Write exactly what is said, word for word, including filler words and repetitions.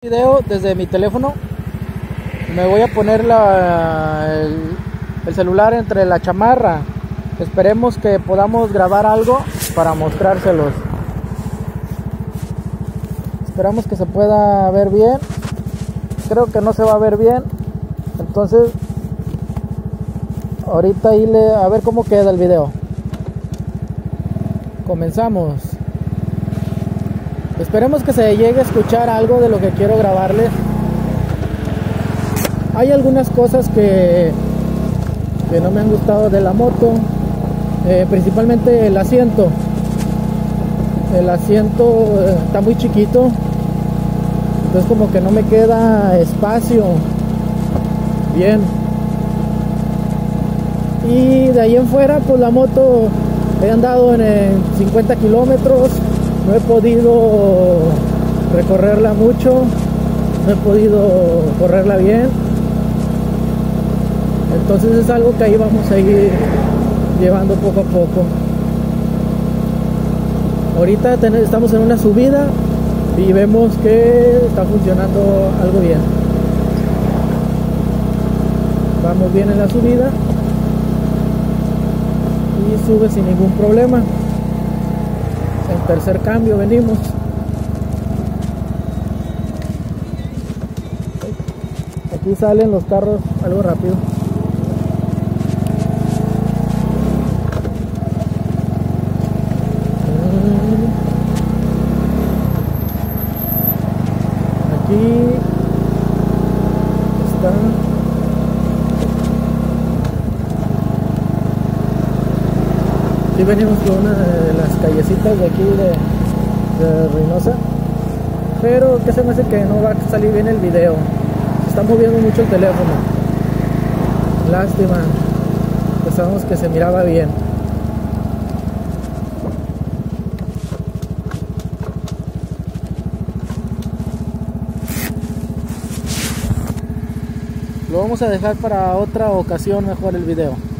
Video desde mi teléfono. Me voy a poner la, el, el celular entre la chamarra. Esperemos que podamos grabar algo para mostrárselos. Esperamos que se pueda ver bien. Creo que no se va a ver bien. Entonces ahorita ahí le, a ver cómo queda el video. Comenzamos. Esperemos que se llegue a escuchar algo de lo que quiero grabarles. Hay algunas cosas que, que no me han gustado de la moto, eh, principalmente el asiento. El asiento está muy chiquito, entonces como que no me queda espacio bien. Y de ahí en fuera, pues la moto he andado en, en cincuenta kilómetros. No he podido recorrerla mucho, no he podido correrla bien. Entonces es algo que ahí vamos a ir llevando poco a poco. Ahorita estamos en una subida y vemos que está funcionando algo bien. Vamos bien en la subida y sube sin ningún problema. En tercer cambio venimos. Aquí salen los carros algo rápido. Aquí está. Aquí venimos por una de las callecitas de aquí de, de Reynosa, pero que se me hace que no va a salir bien el video. Se está moviendo mucho el teléfono. Lástima. Pensábamos que se miraba bien. Lo vamos a dejar para otra ocasión mejor el video.